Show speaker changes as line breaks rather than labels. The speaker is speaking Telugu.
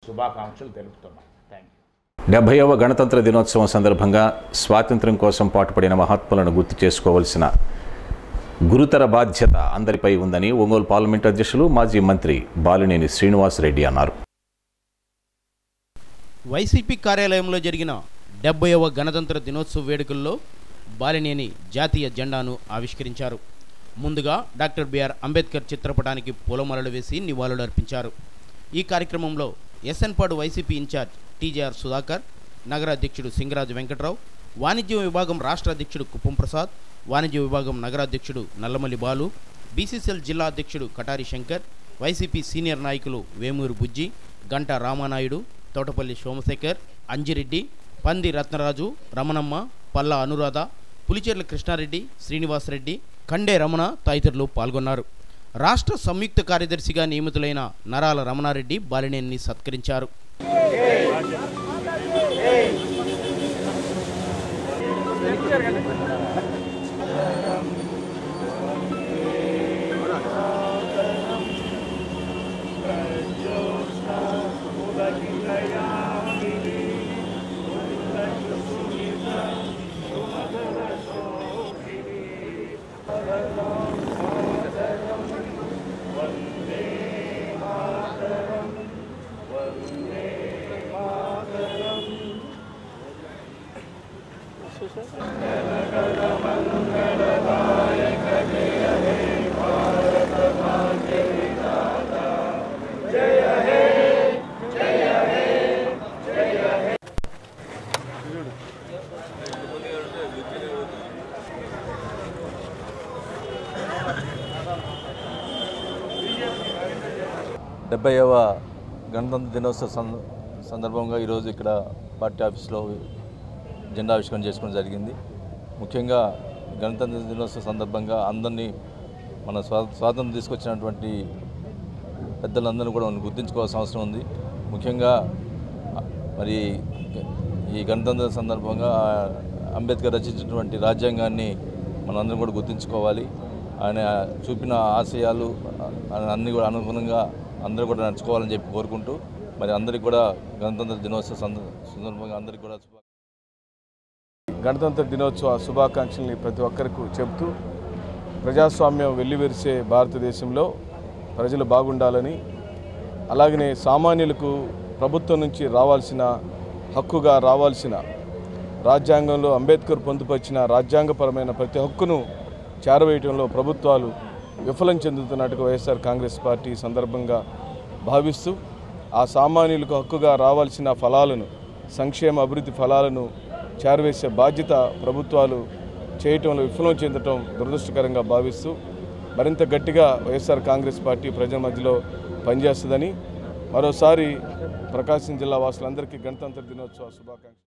శుభాకాంక్షలు తెలుపుతున్నాం. Thank you.
70వ గణతంత్ర దినోత్సవం సందర్భంగా స్వాతంత్ర్యం కోసం పాటుపడిన మహాత్ములను గుర్తు చేసుకోవాల్సిన గురుతర బాధ్యత అందరిపై ఉందని ఒంగోలు పార్లమెంటు అధ్యక్షులు మాజీ మంత్రి బాలినేని శ్రీనివాసరెడ్డి అన్నారు.
వైసీపీ కార్యాలయంలో జరిగిన 70వ గణతంత్ర దినోత్సవ వేడుకల్లో బాలినేని జాతీయ జెండాను ఆవిష్కరించారు. ముందుగా డాక్టర్ బిఆర్ అంబేద్కర్ చిత్రపటానికి పూలమాలలు వేసి నివాళులు అర్పించారు. ఈ కార్యక్రమంలో ఎస్ఎన్పాడు వైసీపీ ఇన్ఛార్జ్ టీజేఆర్ సుధాకర్, నగర అధ్యక్షుడు సింగరాజు వెంకట్రావు, వాణిజ్య విభాగం రాష్ట్ర అధ్యక్షుడు కుప్పం ప్రసాద్, వాణిజ్య విభాగం నగరాధ్యక్షుడు నల్లమల్లి బాలు, బీసీసీఎల్ జిల్లా అధ్యక్షుడు కటారి శంకర్, వైసీపీ సీనియర్ నాయకులు వేమూరు బుజ్జి, గంటా రామానాయుడు, తోటపల్లి సోమశేఖర్, అంజిరెడ్డి, పంది రత్నరాజు, రమణమ్మ, పల్లా అనురాధ, పులిచెర్ల కృష్ణారెడ్డి, శ్రీనివాసరెడ్డి, కండే రమణ తదితరులు పాల్గొన్నారు. రాష్ట్ర సంయుక్త కార్యదర్శిగా నియమితులైన నరాల రమణారెడ్డి బాలినేనిని సత్కరించారు.
డెబ్బైవ గణతంత్ర దినోత్సవ సందర్భంగా ఈరోజు ఇక్కడ పార్టీ ఆఫీస్లో జెండా ఆవిష్కరణ చేసుకోవడం జరిగింది. ముఖ్యంగా గణతంత్ర దినోత్సవ సందర్భంగా అందరినీ మన స్వాతంత్రం తీసుకొచ్చినటువంటి పెద్దలందరినీ కూడా మనం గుర్తించుకోవాల్సిన అవసరం ఉంది. ముఖ్యంగా మరి ఈ గణతంత్ర సందర్భంగా అంబేద్కర్ రచించినటువంటి రాజ్యాంగాన్ని మనందరం కూడా గుర్తించుకోవాలి. ఆయన చూపిన ఆశయాలు అన్నీ కూడా అనుగుణంగా అందరూ కూడా నడుచుకోవాలని చెప్పి కోరుకుంటూ మరి అందరికీ కూడా గణతంత్ర దినోత్సవ సందర్భంగా అందరికీ కూడా
గణతంత్ర దినోత్సవ శుభాకాంక్షల్ని ప్రతి ఒక్కరికి చెబుతూ ప్రజాస్వామ్యం వెల్లివిరిసే భారతదేశంలో ప్రజలు బాగుండాలని, అలాగనే సామాన్యులకు ప్రభుత్వం నుంచి రావాల్సిన హక్కుగా రావాల్సిన రాజ్యాంగంలో అంబేద్కర్ పొందుపరిచిన రాజ్యాంగపరమైన ప్రతి హక్కును చేరవేయడంలో ప్రభుత్వాలు విఫలం చెందుతున్నట్టుగా వైఎస్ఆర్ కాంగ్రెస్ పార్టీ సందర్భంగా భావిస్తూ ఆ సామాన్యులకు హక్కుగా రావాల్సిన ఫలాలను, సంక్షేమ అభివృద్ధి ఫలాలను చేరవేసే బాధ్యత ప్రభుత్వాలు చేయటంలో విఫలం చెందటం దురదృష్టకరంగా భావిస్తూ మరింత గట్టిగా వైఎస్ఆర్ కాంగ్రెస్ పార్టీ ప్రజల మధ్యలో పనిచేస్తుందని మరోసారి ప్రకాశం జిల్లా వాసులందరికీ గణతంత్ర దినోత్సవ శుభాకాంక్షలు.